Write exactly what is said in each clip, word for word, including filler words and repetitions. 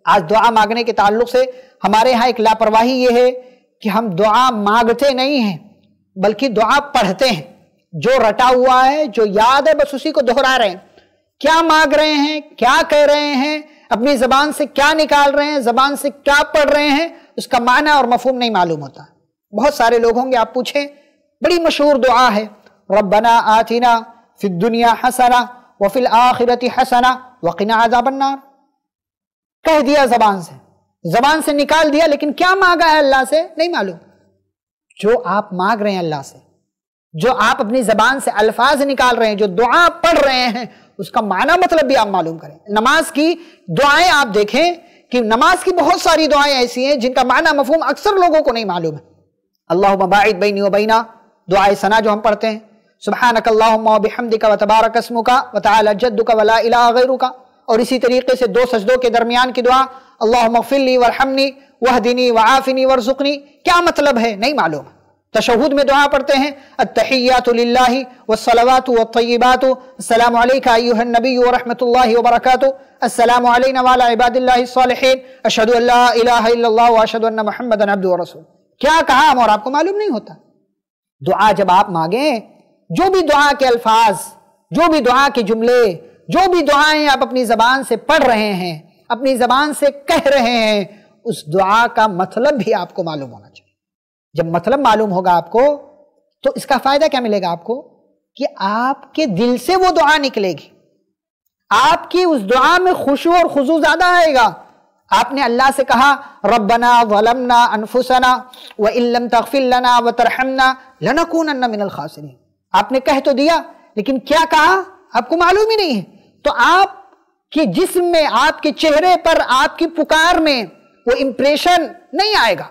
آج دعا مانگنے کے تعلق سے ہمارے ہاں ایک لاپرواہی یہ ہے کہ ہم دعا مانگتے نہیں ہیں بلکہ دعا پڑھتے ہیں. جو رٹا ہوا ہے، جو یاد ہے، بس اسی کو دہرا رہے ہیں. کیا مانگ رہے ہیں، کیا کہہ رہے ہیں، اپنی زبان سے کیا نکال رہے ہیں، زبان سے کیا پڑھ رہے ہیں، اس کا معنی اور مفہوم نہیں معلوم ہوتا. بہت سارے لوگ ہوں گے، آپ پوچھیں، بڑی مشہور دعا ہے، ربنا آتنا فی الدنیا حسنہ وفی الآخرۃ حسنہ وقنا عذاب النار. کہہ دیا زبان سے، زبان سے نکال دیا، لیکن کیا مانگا ہے اللہ سے نہیں معلوم. جو آپ مانگ رہے ہیں اللہ سے، جو آپ اپنی زبان سے الفاظ نکال رہے ہیں، جو دعا پڑھ رہے ہیں، اس کا معنی مطلب بھی آپ معلوم کریں. نماز کی دعائیں آپ دیکھیں کہ نماز کی بہت ساری دعائیں ایسی ہیں جن کا معنی مفہوم اکثر لوگوں کو نہیں معلوم ہے. اللہم باعد بینی و بینا، دعائے ثنا جو ہم پڑھتے ہیں، سبحانک اللہم و بحمدک و تبارک اسمک و تعالی جدک و لا الہ غیرک. اور اسی طریقے سے دو سجدوں کے درمیان کی دعا، اللہم اغفر لی وارحمنی واہدنی وعافنی وارزقنی، کیا مطلب ہے نہیں معلوم. تشہد میں دعا پڑھتے ہیں، التحیات للہ والصلوات والطیبات، السلام علیکہ ایہا النبی ورحمۃ اللہ وبرکاتہ، السلام علینا وعلی عباد اللہ الصالحین، اشہد ان لا الہ الا اللہ واشہد ان محمدا عبدہ ورسولہ. کیا کہا ہم اور آپ کو معلوم نہیں ہوتا. دعا جب آپ مانگیں، جو بھی دعا کے الفاظ، جو بھی دعا کے جملے، جو بھی دعائیں آپ اپنی زبان سے پڑھ رہے ہیں، اپنی زبان سے کہہ رہے ہیں، اس دعا کا مطلب بھی آپ کو معلوم ہونا چاہیے. جب مطلب معلوم ہوگا آپ کو تو اس کا فائدہ کیا ملے گا آپ کو؟ کہ آپ کے دل سے وہ دعا نکلے گی، آپ کی اس دعا میں خشوع اور خضوع زیادہ آئے گا. آپ نے اللہ سے کہا ربنا ظلمنا انفسنا وان لم تغفر لنا وترحمنا لنکونن من الخاسرین. آپ نے کہہ تو دیا، لیکن کیا کہا آپ کو معلوم ہی نہیں ہے. تو آپ کے جسم میں، آپ کے چہرے پر، آپ کی پکار میں وہ امپریشن نہیں آئے گا،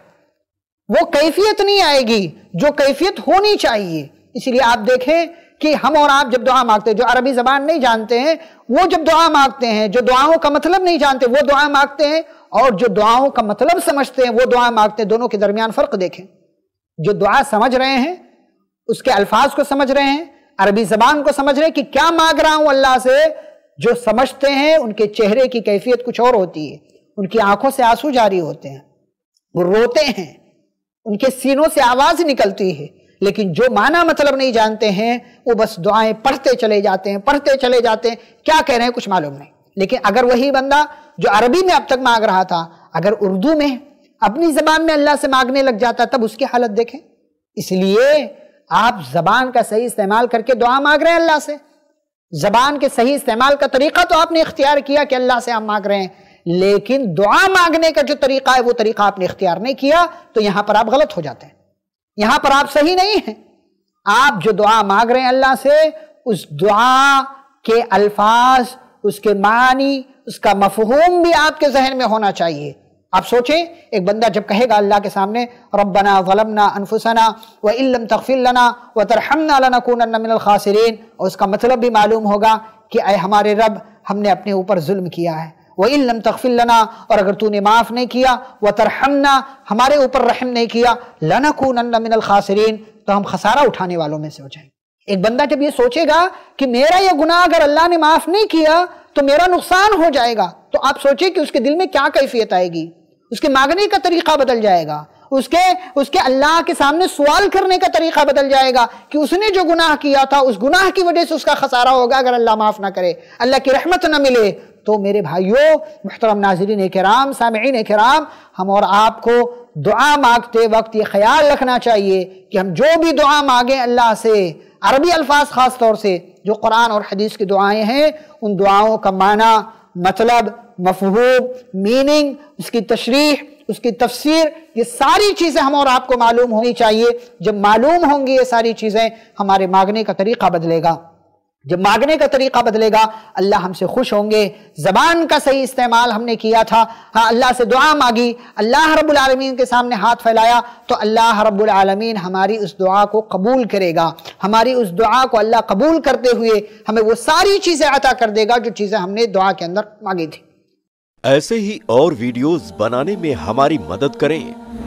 وہ کیفیت نہیں آئے گی جو کیفیت ہونی چاہیے. اسی لیے آپ دیکھیں کہ ہم اور آپ جب دعا مانگتے ہیں، جو عربی زبان نہیں جانتے ہیں وہ جب دعا مانگتے ہیں، جو دعاؤں کا مطلب نہیں جانتے وہ دعا مانگتے ہیں، اور جو دعاؤں کا مطلب سمجھتے ہیں وہ دعا مانگتے ہیں. دونوں کے درمیان فرق دیکھیں. جو دعا سمجھ رہے ہیں، اس کے الفاظ کو سمجھ رہے ہیں، عربی زبان کو سمجھ رہے ہیں کہ کیا مانگ رہا ہوں اللہ سے، جو سمجھتے ہیں ان کے چہرے کی کیفیت کچھ اور ہوتی ہے، ان کی آنکھوں سے آنسو جاری ہوتے ہیں، وہ روتے ہیں، ان کے سینوں سے آواز نکلتی ہے. لیکن جو معنی مطلب نہیں جانتے ہیں وہ بس دعائیں پڑھتے چلے جاتے ہیں، پڑھتے چلے جاتے ہیں، کیا کہہ رہے ہیں کچھ معلوم نہیں. لیکن اگر وہی بندہ جو عربی میں اب تک مانگ رہا تھا، اگر اردو میں اپنی زبان میں اللہ سے مانگنے لگ جاتا، تب اس کی حالت دیکھیں. اس لیے آپ زبان کا صحیح استعمال کر کے دعا مانگ رہے ہیں اللہ سے. زبان کے صحیح استعمال کا طریقہ تو آپ نے اختیار کیا کہ اللہ سے آپ مانگ رہے ہیں، لیکن دعا مانگنے کا جو طریقہ ہے وہ طریقہ آپ نے اختیار نہیں کیا، تو یہاں پر آپ غلط ہو جاتے ہیں، یہاں پر آپ صحیح نہیں ہیں. آپ جو دعا مانگ رہے ہیں اللہ سے، اس دعا کے الفاظ، اس کے معنی، اس کا مفہوم بھی آپ کے ذہن میں ہونا چاہیے. آپ سوچیں، ایک بندہ جب کہے گا اللہ کے سامنے ربنا ظلمنا انفسنا وان لم تغفر لنا وترحمنا لنکونن من الخاسرین، اور اس کا مطلب بھی معلوم ہوگا کہ اے ہمارے رب، ہم نے اپنے اوپر ظلم کیا ہے، وَإِن لَمْ تَغْفِرْ لَنَا، اور اگر تو نے معاف نہیں کیا، وَتَرْحَمْنَا، ہمارے اوپر رحم نہیں کیا، لَنَكُونَنَّ مِنَ الْخَاسِرِينَ، تو ہم خسارہ اٹھانے والوں میں سے ہو جائیں. ایک بندہ جب یہ سوچے گا کہ میرا یہ گناہ اگر اللہ نے معاف نہیں کیا تو میرا نقصان ہو جائے گا، تو آپ سوچیں کہ اس کے دل میں کیا کیفیت آئے گی. اس کے مانگنے کا طریقہ بدل جائے گا، اس کے اس کے اللہ کے سامنے سوال کرنے کا طریقہ بدل جائے گا کہ اس نے جو گناہ کیا تھا اس گناہ کی وجہ سے اس کا خسارہ ہوگا اگر اللہ معاف نہ کرے، اللہ کی رحمت نہ ملے. تو میرے بھائیوں، محترم ناظرین کرام، سامعین کرام، ہم اور آپ کو دعا مانگتے وقت یہ خیال رکھنا چاہیے کہ ہم جو بھی دعا مانگیں اللہ سے، عربی الفاظ خاص طور سے جو قرآن اور حدیث کی دعائیں ہیں، ان دعاؤں کا معنی، مطلب، مفہوم، میننگ، اس کی تشریح، اس کی تفسیر، یہ ساری چیزیں ہم اور آپ کو معلوم ہونی چاہیے. جب معلوم ہوں گی یہ ساری چیزیں، ہمارے مانگنے کا طریقہ بدلے گا. جب مانگنے کا طریقہ بدلے گا، اللہ ہم سے خوش ہوں گے. زبان کا صحیح استعمال ہم نے کیا تھا، ہاں اللہ سے دعا مانگی، اللہ رب العالمین کے سامنے ہاتھ پھیلایا، تو اللہ رب العالمین ہماری اس دعا کو قبول کرے گا. ہماری اس دعا کو اللہ قبول کرتے ہوئے ہمیں وہ ساری چیزیں عطا کر دے گا جو چیزیں ہم نے دعا کے اندر مانگی تھی. ایسے ہی اور ویڈیوز بنانے میں ہماری مدد کریں.